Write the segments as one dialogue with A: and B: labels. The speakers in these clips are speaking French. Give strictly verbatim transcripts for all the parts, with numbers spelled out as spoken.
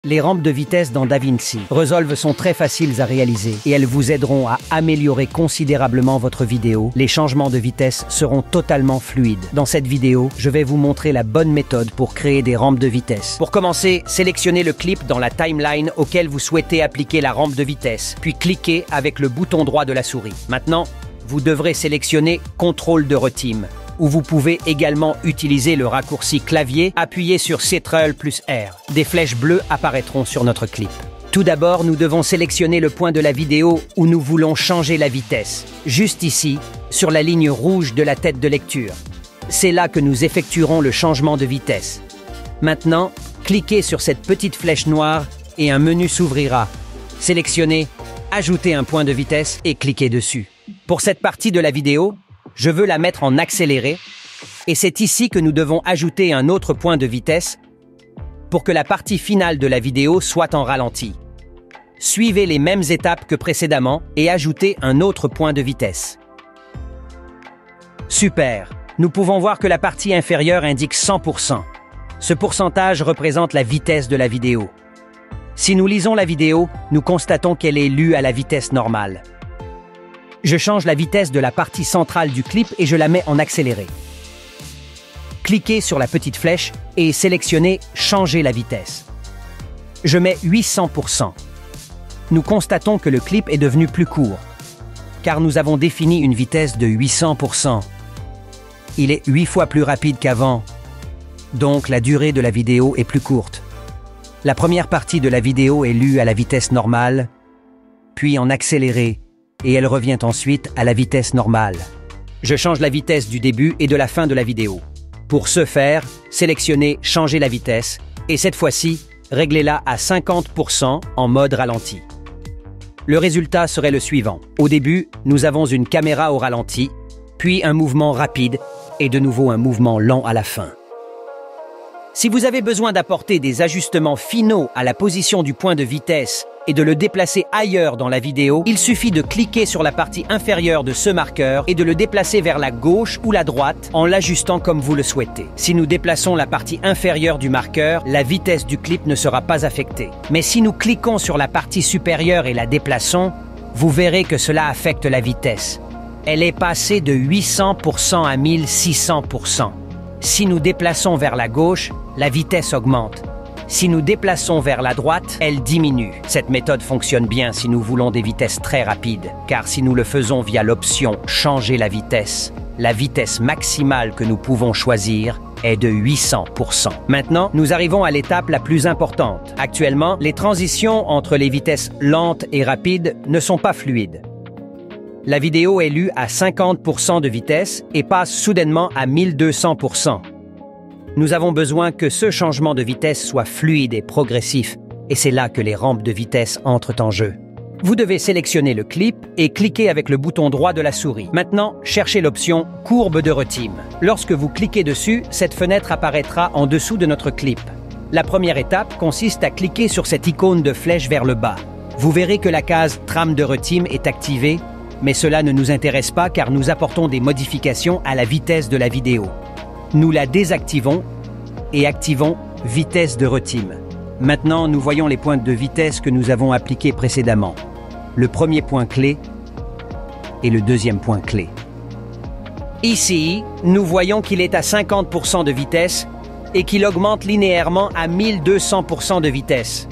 A: Les rampes de vitesse dans DaVinci Resolve sont très faciles à réaliser et elles vous aideront à améliorer considérablement votre vidéo. Les changements de vitesse seront totalement fluides. Dans cette vidéo, je vais vous montrer la bonne méthode pour créer des rampes de vitesse. Pour commencer, sélectionnez le clip dans la timeline auquel vous souhaitez appliquer la rampe de vitesse, puis cliquez avec le bouton droit de la souris. Maintenant, vous devrez sélectionner Contrôle de reteam, où vous pouvez également utiliser le raccourci clavier, appuyez sur Ctrl plus R. Des flèches bleues apparaîtront sur notre clip. Tout d'abord, nous devons sélectionner le point de la vidéo où nous voulons changer la vitesse, juste ici, sur la ligne rouge de la tête de lecture. C'est là que nous effectuerons le changement de vitesse. Maintenant, cliquez sur cette petite flèche noire et un menu s'ouvrira. Sélectionnez « Ajouter un point de vitesse » et cliquez dessus. Pour cette partie de la vidéo, je veux la mettre en accéléré et c'est ici que nous devons ajouter un autre point de vitesse pour que la partie finale de la vidéo soit en ralenti. Suivez les mêmes étapes que précédemment et ajoutez un autre point de vitesse. Super! Nous pouvons voir que la partie inférieure indique cent pour cent. Ce pourcentage représente la vitesse de la vidéo. Si nous lisons la vidéo, nous constatons qu'elle est lue à la vitesse normale. Je change la vitesse de la partie centrale du clip et je la mets en accéléré. Cliquez sur la petite flèche et sélectionnez « Changer la vitesse ». Je mets huit cents pour cent. Nous constatons que le clip est devenu plus court, car nous avons défini une vitesse de huit cents pour cent. Il est huit fois plus rapide qu'avant, donc la durée de la vidéo est plus courte. La première partie de la vidéo est lue à la vitesse normale, puis en accéléré, et elle revient ensuite à la vitesse normale. Je change la vitesse du début et de la fin de la vidéo. Pour ce faire, sélectionnez « Changer la vitesse » et cette fois-ci, réglez-la à cinquante pour cent en mode ralenti. Le résultat serait le suivant. Au début, nous avons une caméra au ralenti, puis un mouvement rapide et de nouveau un mouvement lent à la fin. Si vous avez besoin d'apporter des ajustements finaux à la position du point de vitesse et de le déplacer ailleurs dans la vidéo, il suffit de cliquer sur la partie inférieure de ce marqueur et de le déplacer vers la gauche ou la droite en l'ajustant comme vous le souhaitez. Si nous déplaçons la partie inférieure du marqueur, la vitesse du clip ne sera pas affectée. Mais si nous cliquons sur la partie supérieure et la déplaçons, vous verrez que cela affecte la vitesse. Elle est passée de huit cents pour cent à mille six cents pour cent. Si nous déplaçons vers la gauche, la vitesse augmente. Si nous déplaçons vers la droite, elle diminue. Cette méthode fonctionne bien si nous voulons des vitesses très rapides, car si nous le faisons via l'option « Changer la vitesse », la vitesse maximale que nous pouvons choisir est de huit cents pour cent. Maintenant, nous arrivons à l'étape la plus importante. Actuellement, les transitions entre les vitesses lentes et rapides ne sont pas fluides. La vidéo est lue à cinquante pour cent de vitesse et passe soudainement à mille deux cents pour cent. Nous avons besoin que ce changement de vitesse soit fluide et progressif, et c'est là que les rampes de vitesse entrent en jeu. Vous devez sélectionner le clip et cliquer avec le bouton droit de la souris. Maintenant, cherchez l'option « Courbe de reteam ». Lorsque vous cliquez dessus, cette fenêtre apparaîtra en dessous de notre clip. La première étape consiste à cliquer sur cette icône de flèche vers le bas. Vous verrez que la case « Trame de reteam » est activée, mais cela ne nous intéresse pas car nous apportons des modifications à la vitesse de la vidéo. Nous la désactivons et activons « Vitesse de reteam ». Maintenant, nous voyons les points de vitesse que nous avons appliqués précédemment. Le premier point clé et le deuxième point clé. Ici, nous voyons qu'il est à cinquante pour cent de vitesse et qu'il augmente linéairement à mille deux cents pour cent de vitesse.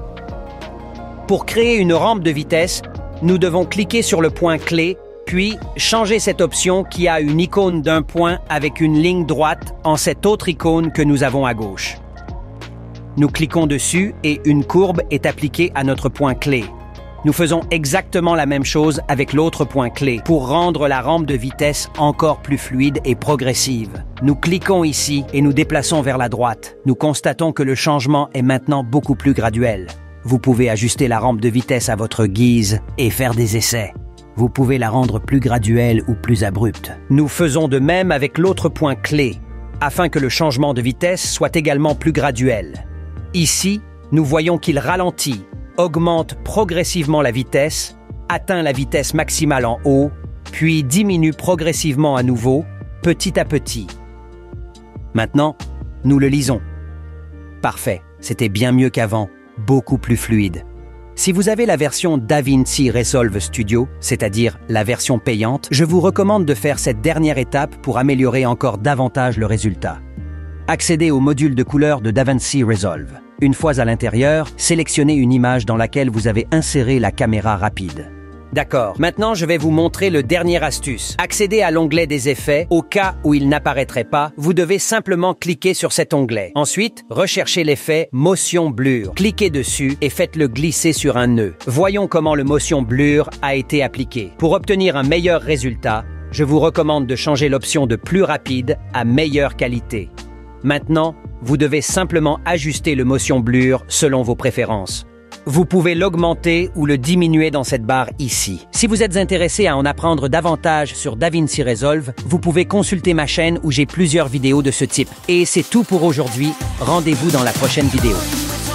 A: Pour créer une rampe de vitesse, nous devons cliquer sur le point clé, puis changer cette option qui a une icône d'un point avec une ligne droite en cette autre icône que nous avons à gauche. Nous cliquons dessus et une courbe est appliquée à notre point clé. Nous faisons exactement la même chose avec l'autre point clé pour rendre la rampe de vitesse encore plus fluide et progressive. Nous cliquons ici et nous déplaçons vers la droite. Nous constatons que le changement est maintenant beaucoup plus graduel. Vous pouvez ajuster la rampe de vitesse à votre guise et faire des essais. Vous pouvez la rendre plus graduelle ou plus abrupte. Nous faisons de même avec l'autre point clé, afin que le changement de vitesse soit également plus graduel. Ici, nous voyons qu'il ralentit, augmente progressivement la vitesse, atteint la vitesse maximale en haut, puis diminue progressivement à nouveau, petit à petit. Maintenant, nous le lisons. Parfait, c'était bien mieux qu'avant. beaucoup plus fluide. Si vous avez la version DaVinci Resolve Studio, c'est-à-dire la version payante, je vous recommande de faire cette dernière étape pour améliorer encore davantage le résultat. Accédez au module de couleur de DaVinci Resolve. Une fois à l'intérieur, sélectionnez une image dans laquelle vous avez inséré la caméra rapide. D'accord, maintenant je vais vous montrer le dernier astuce. Accédez à l'onglet des effets. Au cas où il n'apparaîtrait pas, vous devez simplement cliquer sur cet onglet. Ensuite, recherchez l'effet Motion Blur. Cliquez dessus et faites-le glisser sur un nœud. Voyons comment le Motion Blur a été appliqué. Pour obtenir un meilleur résultat, je vous recommande de changer l'option de plus rapide à meilleure qualité. Maintenant, vous devez simplement ajuster le Motion Blur selon vos préférences. Vous pouvez l'augmenter ou le diminuer dans cette barre ici. Si vous êtes intéressé à en apprendre davantage sur DaVinci Resolve, vous pouvez consulter ma chaîne où j'ai plusieurs vidéos de ce type. Et c'est tout pour aujourd'hui. Rendez-vous dans la prochaine vidéo.